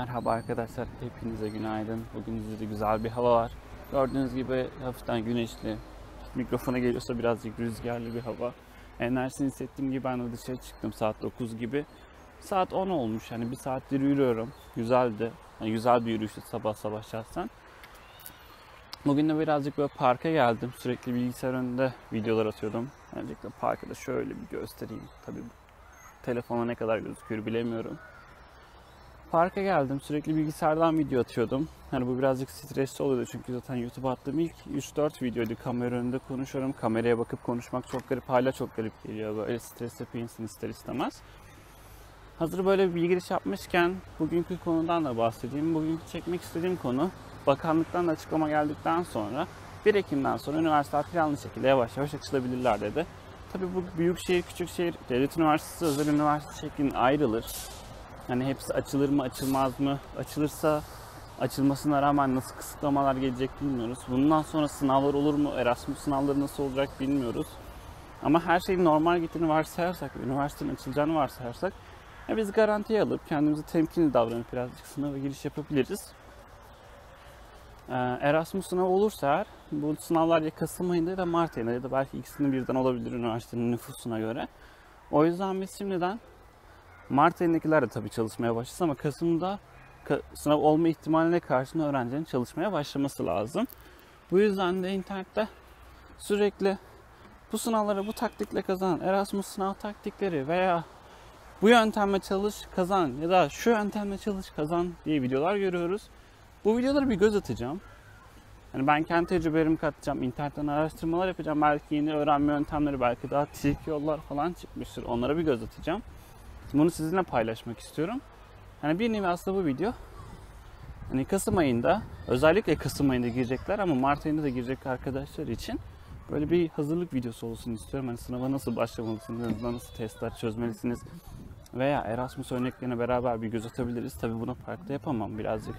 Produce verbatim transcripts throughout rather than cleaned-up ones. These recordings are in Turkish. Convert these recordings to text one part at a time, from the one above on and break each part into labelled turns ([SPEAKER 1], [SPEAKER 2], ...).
[SPEAKER 1] Merhaba arkadaşlar, hepinize günaydın. Bugün İzmir'de güzel bir hava var. Gördüğünüz gibi hafiften güneşli. Mikrofona geliyorsa birazcık rüzgarlı bir hava. Enerjisini hissettiğim gibi ben de dışarı çıktım saat dokuz gibi. Saat on olmuş, yani bir saattir yürüyorum. Güzeldi. Yani güzel bir yürüyüştü sabah sabah şahsen. Bugün de birazcık böyle parka geldim. Sürekli bilgisayar önünde videolar atıyordum. Öncelikle parkı da şöyle bir göstereyim. Tabii telefona ne kadar gözüküyor bilemiyorum. Parka geldim. Sürekli bilgisayardan video atıyordum. Yani bu birazcık stresli oluyordu çünkü zaten YouTube'a attığım ilk üç dört videoydu. Kamera önünde konuşuyorum. Kameraya bakıp konuşmak çok garip. Hala çok garip geliyor. Böyle stres yapıyor insan ister istemez. Hazır böyle bir giriş yapmışken bugünkü konudan da bahsedeyim. Bugünkü çekmek istediğim konu, bakanlıktan da açıklama geldikten sonra bir Ekim'den sonra üniversiteler planlı şekilde yavaş yavaş açılabilirler dedi. Tabii bu büyükşehir, küçükşehir, devlet üniversitesi, özel üniversite şeklinde ayrılır. Hani hepsi açılır mı, açılmaz mı? Açılırsa açılmasına rağmen nasıl kısıtlamalar gelecek bilmiyoruz. Bundan sonra sınavlar olur mu? Erasmus sınavları nasıl olacak bilmiyoruz. Ama her şeyin normal gittiğini varsayarsak, üniversitenin açılacağını varsayarsak ya biz garantiye alıp kendimizi temkinli davranıp birazcık sınava giriş yapabiliriz. Erasmus sınavı olursa eğer, bu sınavlar ya Kasım ayında ya da Mart ayında ya da belki ikisinin birden olabilir üniversitenin nüfusuna göre. O yüzden biz şimdiden Mart ayındakiler de tabii çalışmaya başlasın ama Kasım'da sınav olma ihtimaline karşın öğrencinin çalışmaya başlaması lazım. Bu yüzden de internette sürekli bu sınavları bu taktikle kazan, Erasmus sınav taktikleri veya bu yöntemle çalış kazan ya da şu yöntemle çalış kazan diye videolar görüyoruz. Bu videoları bir göz atacağım. Yani ben kendi tecrübelerimi katacağım, internetten araştırmalar yapacağım. Belki yeni öğrenme yöntemleri, belki daha trik yollar falan çıkmıştır. Onlara bir göz atacağım. Bunu sizinle paylaşmak istiyorum. Hani bir nevi aslında bu video hani Kasım ayında, özellikle Kasım ayında girecekler ama Mart ayında da girecek arkadaşlar için böyle bir hazırlık videosu olsun istiyorum. Hani sınava nasıl başlamalısınız, nasıl testler çözmelisiniz veya Erasmus örneklerine beraber bir göz atabiliriz. Tabii bunu parkta yapamam birazcık.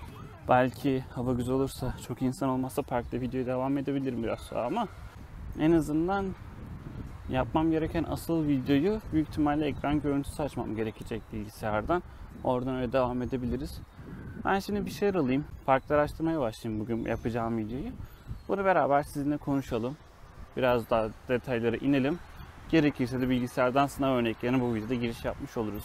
[SPEAKER 1] Belki hava güzel olursa, çok insan olmazsa parkta videoya devam edebilirim biraz sonra ama en azından yapmam gereken asıl videoyu büyük ihtimalle ekran görüntüsü açmam gerekecek bilgisayardan. Oradan öyle devam edebiliriz. Ben şimdi bir şeyler alayım. Parkta araştırmaya başlayayım bugün yapacağım videoyu. Bunu beraber sizinle konuşalım. Biraz daha detaylara inelim. Gerekirse de bilgisayardan sınav örneklerine bu videoda giriş yapmış oluruz.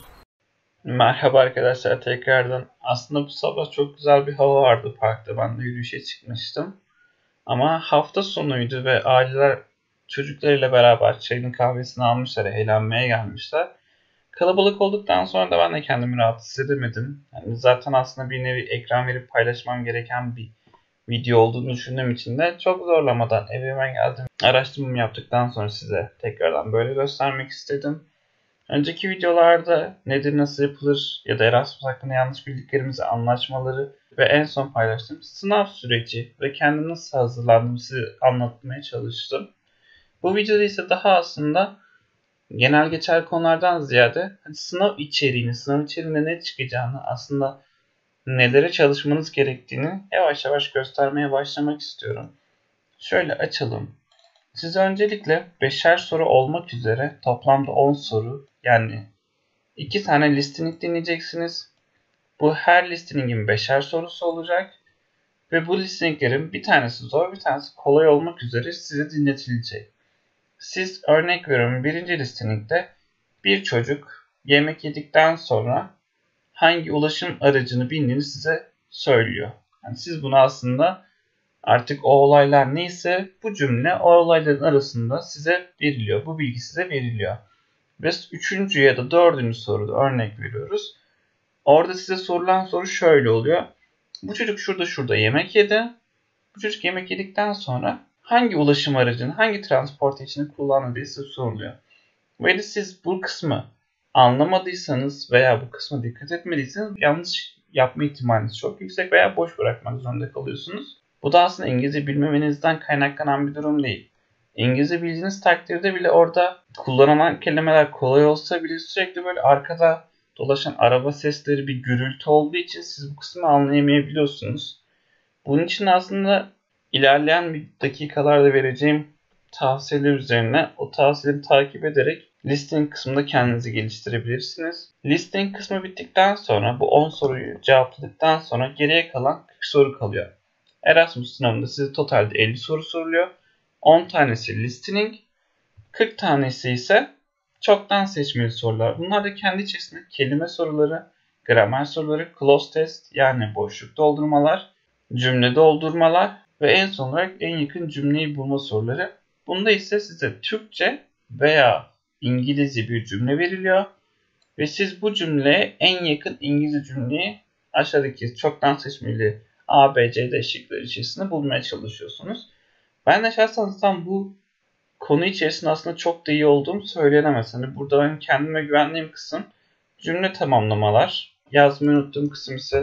[SPEAKER 2] Merhaba arkadaşlar tekrardan. Aslında bu sabah çok güzel bir hava vardı parkta. Ben de yürüyüşe çıkmıştım. Ama hafta sonuydu ve aileler çocuklarıyla beraber çayını kahvesini almışlar, eğlenmeye gelmişler. Kalabalık olduktan sonra da ben de kendimi rahat hissedemedim. Yani zaten aslında bir nevi ekran verip paylaşmam gereken bir video olduğunu düşündüğüm için de çok zorlamadan evime geldim. Araştırmamı yaptıktan sonra size tekrardan böyle göstermek istedim. Önceki videolarda nedir, nasıl yapılır ya da Erasmus hakkında yanlış bildiklerimizi, anlaşmaları ve en son paylaştığım sınav süreci ve kendim nasıl hazırlandığımı size anlatmaya çalıştım. Bu videoda ise daha aslında genel geçer konulardan ziyade sınav içeriğini, sınav içeriğinde ne çıkacağını, aslında nelere çalışmanız gerektiğini yavaş yavaş göstermeye başlamak istiyorum. Şöyle açalım. Size öncelikle beşer soru olmak üzere toplamda on soru, yani iki tane listening dinleyeceksiniz. Bu her listeningin beşer sorusu olacak. Ve bu listeninglerin bir tanesi zor, bir tanesi kolay olmak üzere size dinletilecek. Siz örnek veriyorum birinci listeningde bir çocuk yemek yedikten sonra hangi ulaşım aracını bindiğini size söylüyor. Yani siz bunu aslında artık o olaylar neyse bu cümle o olayların arasında size veriliyor. Bu bilgi size veriliyor. Ve üçüncü ya da dördüncü soruda örnek veriyoruz. Orada size sorulan soru şöyle oluyor. Bu çocuk şurada şurada yemek yedi. Bu çocuk yemek yedikten sonra hangi ulaşım aracını, hangi transportation'ı kullandı diye size soruluyor. Ve de siz bu kısmı anlamadıysanız veya bu kısma dikkat etmediyseniz yanlış yapma ihtimaliniz çok yüksek veya boş bırakmak zorunda kalıyorsunuz. Bu da aslında İngilizce bilmemenizden kaynaklanan bir durum değil. İngilizce bildiğiniz takdirde bile orada kullanılan kelimeler kolay olsa bile sürekli böyle arkada dolaşan araba sesleri, bir gürültü olduğu için siz bu kısmı anlayamayabiliyorsunuz. Bunun için aslında ilerleyen dakikalarda vereceğim tavsiyeler üzerine o tavsiyeleri takip ederek listening kısmında kendinizi geliştirebilirsiniz. Listening kısmı bittikten sonra bu on soruyu cevapladıktan sonra geriye kalan kırk soru kalıyor. Erasmus sınavında size totalde elli soru soruluyor. on tanesi listening, kırk tanesi ise çoktan seçmeli sorular. Bunlar da kendi içerisinde kelime soruları, gramer soruları, clause test yani boşluk doldurmalar, cümle doldurmalar ve en son olarak en yakın cümleyi bulma soruları. Bunda ise size Türkçe veya İngilizce bir cümle veriliyor ve siz bu cümleye en yakın İngilizce cümleyi aşağıdaki çoktan seçmeli A, B, C, D şıkları içerisinde bulmaya çalışıyorsunuz. Ben de şahsen tam bu konu içerisinde aslında çok da iyi olduğum söylenemez. Hani burada benim kendime güvendiğim kısım cümle tamamlamalar. Yazmayı unuttuğum kısım ise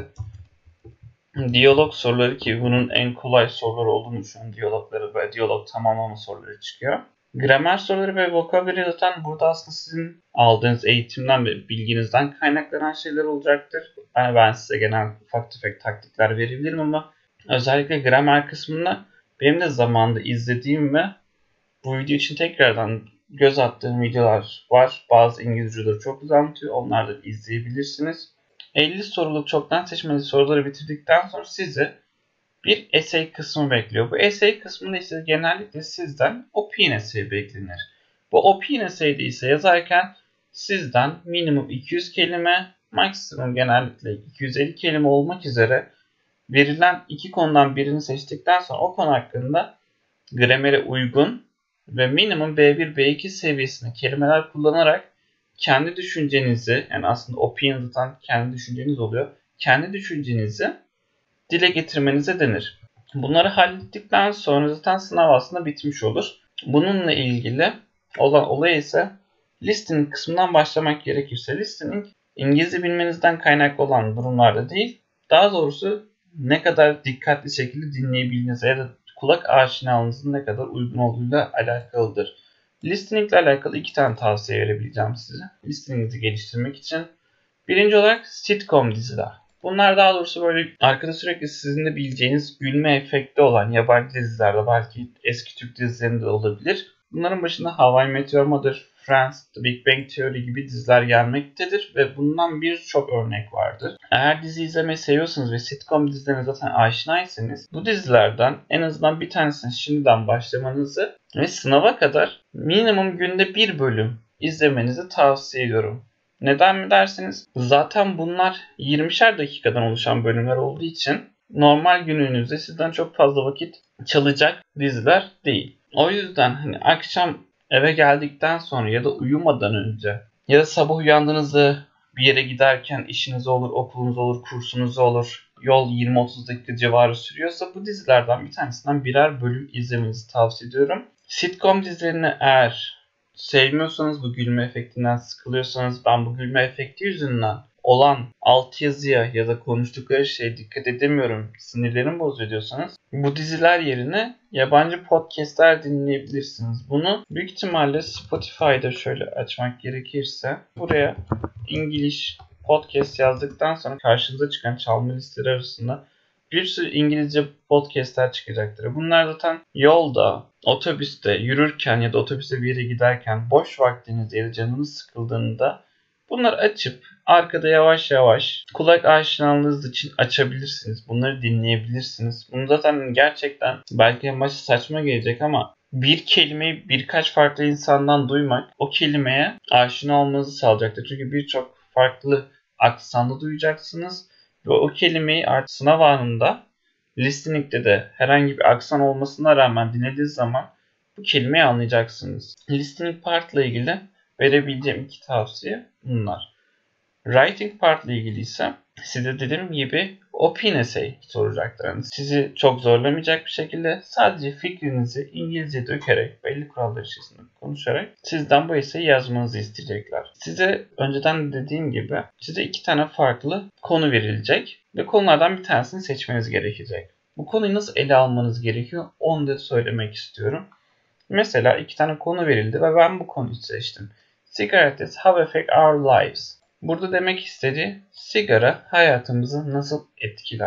[SPEAKER 2] diyalog soruları ki bunun en kolay sorular olduğunu düşünüyorum. Diyalogları ve diyalog tamamlama soruları çıkıyor. Gramer soruları ve vocabulary zaten burada aslında sizin aldığınız eğitimden ve bilginizden kaynaklanan şeyler olacaktır. Yani ben size genel ufak tefek taktikler verebilirim ama özellikle gramer kısmında benim de zamanında izlediğim ve bu video için tekrardan göz attığım videolar var. Bazı İngilizceleri çok güzel anlatıyor. Onları da izleyebilirsiniz. elli soruluk çoktan seçmeli soruları bitirdikten sonra sizi bir essay kısmı bekliyor. Bu essay kısmında ise genellikle sizden opinion essay beklenir. Bu opinion essay'de ise yazarken sizden minimum iki yüz kelime, maksimum genellikle iki yüz elli kelime olmak üzere verilen iki konudan birini seçtikten sonra o konu hakkında gramere uygun ve minimum B bir B iki seviyesinde kelimeler kullanarak kendi düşüncenizi, yani aslında opinion zaten kendi düşünceniz oluyor. Kendi düşüncenizi dile getirmenize denir. Bunları hallettikten sonra zaten sınav aslında bitmiş olur. Bununla ilgili olan olay ise listening kısmından başlamak gerekirse listening İngilizce bilmenizden kaynaklı olan durumlarda değil, daha doğrusu ne kadar dikkatli şekilde dinleyebildiğinize ya da kulak aşinalığınızın ne kadar uygun olduğuyla alakalıdır. Listening ile alakalı iki tane tavsiye verebileceğim size. Listening'i geliştirmek için. Birinci olarak sitcom diziler. Bunlar daha doğrusu böyle arkada sürekli sizin de bileceğiniz gülme efekti olan yabancı dizilerde, belki eski Türk dizilerinde olabilir. Bunların başında How I Met Your Mother, Friends, The Big Bang Theory gibi diziler gelmektedir ve bundan birçok örnek vardır. Eğer dizi izlemeyi seviyorsanız ve sitcom dizilerine zaten aşinaysanız bu dizilerden en azından bir tanesini şimdiden başlamanızı ve sınava kadar minimum günde bir bölüm izlemenizi tavsiye ediyorum. Neden mi derseniz zaten bunlar yirmişer dakikadan oluşan bölümler olduğu için normal gününüzde sizden çok fazla vakit çalacak diziler değil. O yüzden hani akşam eve geldikten sonra ya da uyumadan önce ya da sabah uyandığınızda bir yere giderken işiniz olur, okulunuz olur, kursunuz olur, yol yirmi otuz dakika civarı sürüyorsa bu dizilerden bir tanesinden birer bölüm izlemenizi tavsiye ediyorum. Sitcom dizilerini eğer sevmiyorsanız, bu gülme efektinden sıkılıyorsanız, ben bu gülme efekti yüzünden olan altyazıya ya da konuştukları şeye dikkat edemiyorum, sinirlerim bozuyor diyorsanız bu diziler yerine yabancı podcastler dinleyebilirsiniz. Bunu büyük ihtimalle Spotify'da şöyle açmak gerekirse buraya İngiliz podcast yazdıktan sonra karşınıza çıkan çalma listeleri arasında bir sürü İngilizce podcastler çıkacaktır. Bunlar zaten yolda, otobüste, yürürken ya da otobüste bir yere giderken, boş vaktinizde ya da canınız sıkıldığında bunları açıp arkada yavaş yavaş kulak aşinalığınız için açabilirsiniz. Bunları dinleyebilirsiniz. Bunu zaten gerçekten belki en başta saçma gelecek ama bir kelimeyi birkaç farklı insandan duymak o kelimeye aşina olmanızı sağlayacaktır. Çünkü birçok farklı aksanda duyacaksınız. Ve o kelimeyi artık sınav anında listening'de de herhangi bir aksan olmasına rağmen dinlediğiniz zaman bu kelimeyi anlayacaksınız. Listening part ile ilgili verebileceğim iki tavsiye bunlar. Writing part ile ilgili ise size dediğim gibi opinion essay soracaklar. Yani sizi çok zorlamayacak bir şekilde sadece fikrinizi İngilizce dökerek, belli kurallar içerisinde konuşarak sizden bu essay'i yazmanızı isteyecekler. Size önceden dediğim gibi size iki tane farklı konu verilecek ve konulardan bir tanesini seçmeniz gerekecek. Bu konuyu nasıl ele almanız gerekiyor onu da söylemek istiyorum. Mesela iki tane konu verildi ve ben bu konuyu seçtim. Cigarettes how affect our lives. Burada demek istediği sigara hayatımızı nasıl etkiler?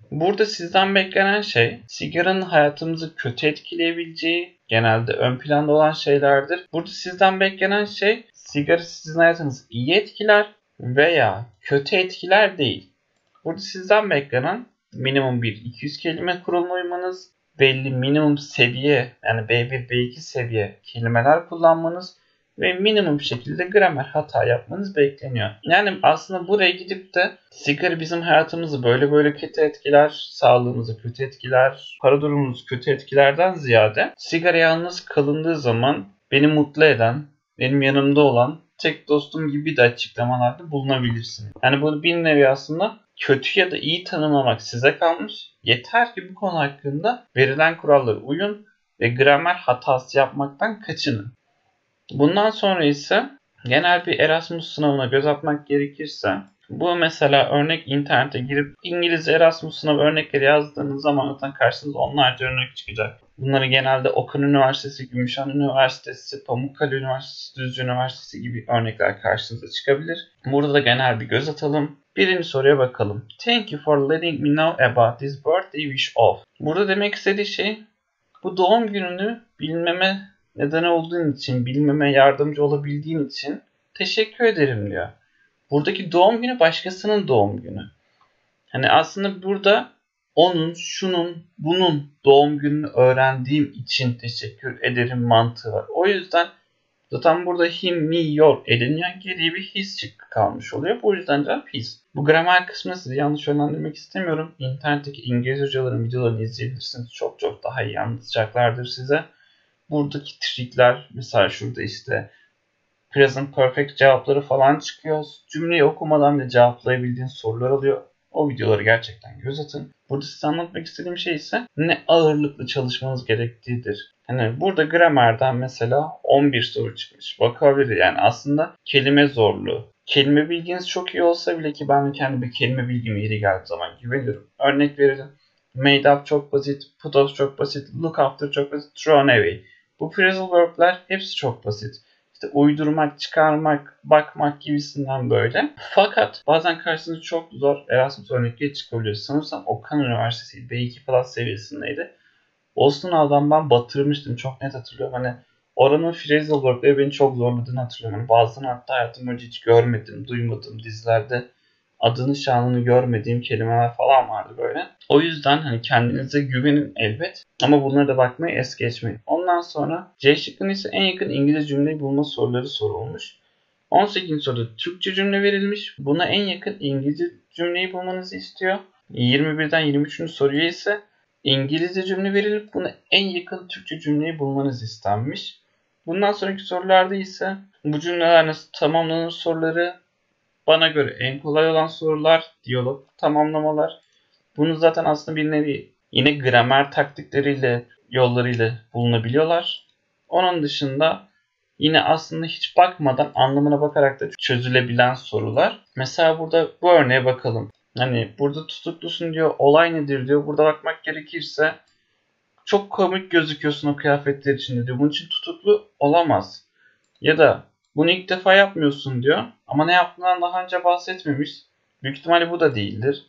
[SPEAKER 2] Burada sizden beklenen şey sigaranın hayatımızı kötü etkileyebileceği, genelde ön planda olan şeylerdir. Burada sizden beklenen şey sigara sizin hayatınızı iyi etkiler veya kötü etkiler değil. Burada sizden beklenen minimum bir iki yüz kelime kuralına uymanız, belli minimum seviye yani B bir B iki seviye kelimeler kullanmanız ve minimum şekilde gramer hata yapmanız bekleniyor. Yani aslında buraya gidip de sigara bizim hayatımızı böyle böyle kötü etkiler, sağlığımızı kötü etkiler, para durumumuzu kötü etkilerden ziyade sigara yalnız kalındığı zaman beni mutlu eden, benim yanımda olan tek dostum gibi de açıklamalarda bulunabilirsiniz. Yani bunu bir nevi aslında kötü ya da iyi tanımlamak size kalmış. Yeter ki bu konu hakkında verilen kurallara uyun ve gramer hatası yapmaktan kaçının. Bundan sonra ise genel bir Erasmus sınavına göz atmak gerekirse bu mesela örnek internete girip İngilizce Erasmus sınavı örnekleri yazdığınız zaman zaten karşınıza onlarca örnek çıkacak. Bunları genelde Okan Üniversitesi, Gümüşhane Üniversitesi, Pamukkale Üniversitesi, Düzce Üniversitesi gibi örnekler karşınıza çıkabilir. Burada da genel bir göz atalım. Birinci soruya bakalım. Thank you for letting me know about this birthday wish of. Burada demek istediği şey bu doğum gününü bilmeme neden olduğun için, bilmeme yardımcı olabildiğin için teşekkür ederim diyor. Buradaki doğum günü başkasının doğum günü. Hani aslında burada onun, şunun, bunun doğum gününü öğrendiğim için teşekkür ederim mantığı var. O yüzden zaten burada him, me, your eleniyor. Geriye bir his çıktı kalmış oluyor. Bu yüzden cevap his. Bu gramer kısmını size yanlış yönlendirmek istemiyorum. İnternetteki İngilizce hocaların videolarını izleyebilirsiniz. Çok çok daha iyi anlatacaklardır size. Buradaki trikler mesela şurada işte present perfect cevapları falan çıkıyor. Cümleyi okumadan bile cevaplayabildiğin sorular alıyor. O videoları gerçekten göz atın. Burada size anlatmak istediğim şey ise ne ağırlıklı çalışmanız gerektiğidir. Hani burada gramerden mesela on bir soru çıkmış. Bakabilir yani aslında kelime zorluğu. Kelime bilginiz çok iyi olsa bile ki ben kendime kelime bilgime yeri geldiği zaman güveniyorum. Örnek verelim. Made up çok basit, put off çok basit, look after çok basit, thrown away. Bu phrasal verb'ler hepsi çok basit. İşte uydurmak, çıkarmak, bakmak gibisinden böyle. Fakat bazen karşınıza çok zor Erasmus örnekleri çıkabiliyor. Sanırsam Okan Üniversitesi B iki Plus seviyesindeydi. O sınavdan ben batırmıştım. Çok net hatırlıyorum. Hani oranın phrasal verb'leri beni çok zorladığını hatırlıyorum. Hani bazılarını hatta hayatım boyunca hiç görmedim, duymadım. Dizilerde adını şanını görmediğim kelimeler falan vardı böyle. O yüzden hani kendinize güvenin elbet. Ama bunlara da bakmayı es geçmeyin. Ondan sonra C şıkkının ise en yakın İngilizce cümleyi bulma soruları sorulmuş. on sekizinci soruda Türkçe cümle verilmiş. Buna en yakın İngilizce cümleyi bulmanızı istiyor. yirmi birden yirmi üçüncü soruya ise İngilizce cümle verilip buna en yakın Türkçe cümleyi bulmanız istenmiş. Bundan sonraki sorularda ise bu cümleler nasıl tamamlanır soruları, bana göre en kolay olan sorular, diyalog tamamlamalar. Bunu zaten aslında bir nevi yine gramer taktikleriyle, yollarıyla bulunabiliyorlar. Onun dışında yine aslında hiç bakmadan anlamına bakarak da çözülebilen sorular. Mesela burada bu örneğe bakalım. Hani burada tutuklusun diyor, olay nedir diyor. Burada bakmak gerekirse çok komik gözüküyorsun o kıyafetler içinde diyor. Bunun için tutuklu olamaz. Ya da bunu ilk defa yapmıyorsun diyor. Ama ne yaptığından daha önce bahsetmemiş. Büyük ihtimalle bu da değildir.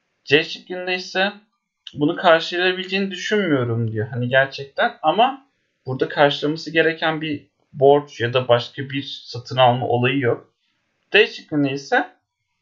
[SPEAKER 2] C şıkkında ise bunu karşılayabileceğini düşünmüyorum diyor. Hani gerçekten ama burada karşılaması gereken bir borç ya da başka bir satın alma olayı yok. D şıkkında ise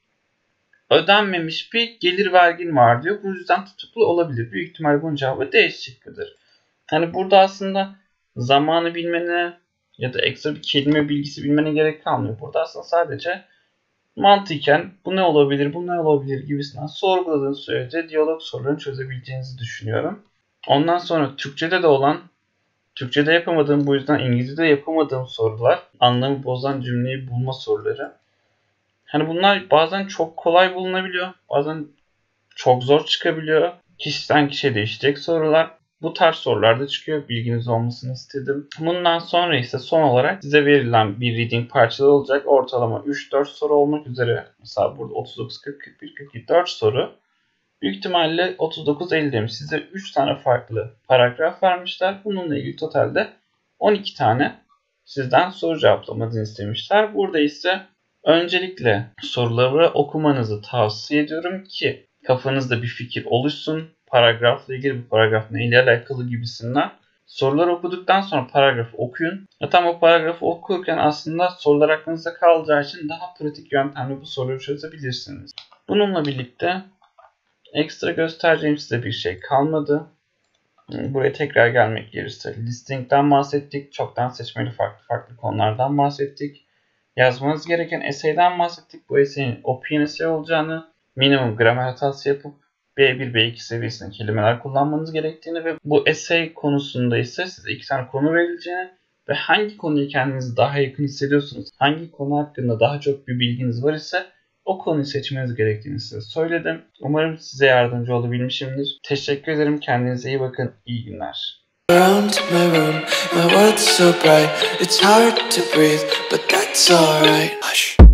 [SPEAKER 2] ödenmemiş bir gelir vergin var diyor. Bu yüzden tutuklu olabilir. Büyük ihtimalle bunun cevabı D şıkkıdır. Hani burada aslında zamanı bilmene ya da ekstra bir kelime bilgisi bilmene gerek kalmıyor. Burada aslında sadece mantıken bu ne olabilir, bu ne olabilir gibisinden sorguladığın sürece diyalog sorularını çözebileceğinizi düşünüyorum. Ondan sonra Türkçe'de de olan, Türkçe'de yapamadığım bu yüzden İngilizce'de yapamadığım sorular, anlamı bozan cümleyi bulma soruları. Hani bunlar bazen çok kolay bulunabiliyor, bazen çok zor çıkabiliyor. Kişiden kişiye değişecek sorular. Bu tarz sorular da çıkıyor. Bilginiz olmasını istedim. Bundan sonra ise son olarak size verilen bir reading parçaları olacak. Ortalama üç dört soru olmak üzere. Mesela burada otuz dokuz, kırk, kırk bir, kırk iki, dört soru. Büyük ihtimalle otuz dokuz elli demiş. Size üç tane farklı paragraf vermişler. Bununla ilgili totalde on iki tane sizden soru cevaplamanızı istemişler. Burada ise öncelikle soruları okumanızı tavsiye ediyorum ki kafanızda bir fikir oluşsun. Paragrafla ilgili, bu paragraf neyle alakalı gibisinden. Soruları okuduktan sonra paragrafı okuyun. Ve tam o paragrafı okurken aslında sorular aklınızda kalacağı için daha pratik yöntemle bu soruları çözebilirsiniz. Bununla birlikte ekstra göstereceğim size bir şey kalmadı. Buraya tekrar gelmek gerekirse listing'den bahsettik. Çoktan seçmeli farklı farklı konulardan bahsettik. Yazmanız gereken essay'den bahsettik. Bu essay'in open essay olacağını, minimum gramer hatası yapıp B bir B iki seviyesinde kelimeler kullanmanız gerektiğini ve bu essay konusunda ise size iki tane konu verileceğini ve hangi konuyu kendinizi daha yakın hissediyorsunuz, hangi konu hakkında daha çok bir bilginiz var ise o konuyu seçmeniz gerektiğini size söyledim. Umarım size yardımcı olabilmişimdir. Teşekkür ederim. Kendinize iyi bakın. İyi günler.
[SPEAKER 3] Around my room, my world's so bright, it's hard to breathe, but that's alright. Hush.